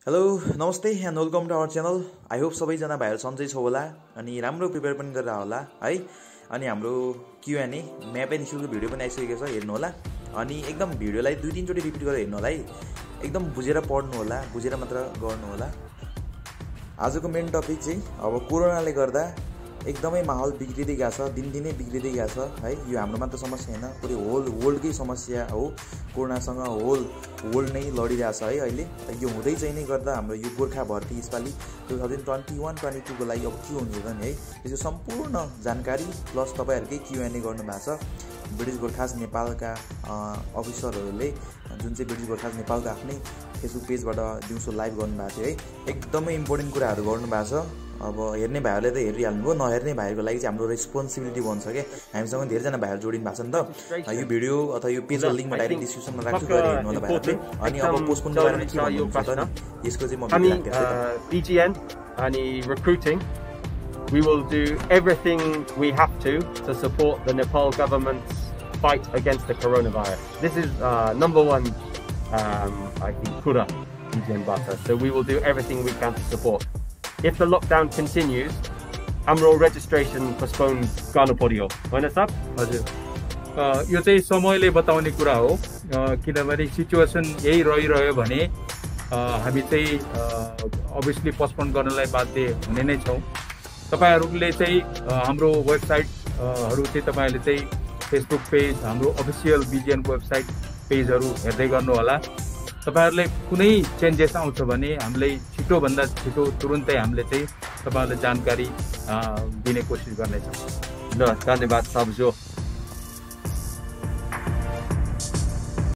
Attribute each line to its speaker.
Speaker 1: Hello नमस्ते and welcome to our channel. I hope सबैजना भाइहरू सन्चै छ होला अनि राम्रो प्रिपेयर पनि गरेर होला है। अनि हाम्रो क्युएनए म्यापै निशुल्क भिडियो पनि आइसकेको छ, हेर्नु होला। अनि एकदम भिडियोलाई 2-3 चोटि रिपिट गरेर हेर्नु होला है, एकदम बुझेर पढ्नु होला, बुझेर मात्र गर्नु होला। आजको मेन टपिक चाहिँ अब कोरोनाले गर्दा एकदमै माहौल बिग्रिँदै गएको छ, दिनदिनै बिग्रिँदै गएको छ है। यो हाम्रो मात्र समस्या हैन, पुरै होल वर्ल्डकै समस्या हो। कोरोनासँग होल वर्ल्ड नै लडिरहेछ है अहिले। यो हुँदै चाहिँ नै गर्दा हाम्रो यो गोर्खा भर्ती यसपालि 2021-22 को लागि अब के हुने त नि है, त्यसको सम्पूर्ण जानकारी प्लस तपाईहरुकै क्युएनए गर्नु भएको छ। ब्रिटिश गोर्खास नेपालका अफिसरहरूले जुन चाहिँ ब्रिटिश गोर्खास नेपालको आफ्नै फेसबुक पेजबाट दिउँसो लाइभ गर्नुभएको थियो है। एकदमै इम्पोर्टेन्ट कुराहरू गर्नुभएको छ। अब हेर्ने भाइहरूले त हेरिहाल्नुभयो, नहेर्ने भाइहरूको लागि चाहिँ हाम्रो रेस्पोन्सिबिलिटी बन्छ क्या। हामीसँग धेरैजना भाइहरू जोडिनु भएको छ नि त। यो भिडियो अथवा यो पेजको लिङ्क म डाइरेक्ट डिस्क्रिप्सनमा राख्छु, गएर हेर्नु होला भाइहरूले। अनि अब पोस्टपोनको बारेमा के भन्नुहुन्छ त नि, यसको चाहिँ म
Speaker 2: BGN अनि recruiting, we will do everything we have to support the Nepal government's fight against the coronavirus. This is number one, I think, kura BGN bata. So we will do everything we can to support. If the lockdown continues, हाम्रो registration postponed गर्नु पर्यो हैन sir?
Speaker 3: हजुर, यो चाहिँ समयले बताउने कुरा हो, किनभने सिचुएसन यही रहिरह्यो भने हामी चाहिँ अभियसली पोस्टपोन गर्नलाई बाध्य हुने नै छौं। तपाईहरुले चाहिँ हाम्रो वेबसाइटहरु चाहिँ तपाईहरुले चाहिँ फेसबुक पेज, हाम्रो अफिसियल बीजीएन को वेबसाइट पेजहरु हेर्दै गर्नु होला। तपाईहरुले कुनै चेन्जेस आउँछ भने हामीले छिटो भन्दा छिटो तुरुन्तै हामीले चाहिँ तपाईहरुलाई जानकारी दिने कोसिस गर्नेछौँ।
Speaker 2: ल, धन्यवाद सबजो।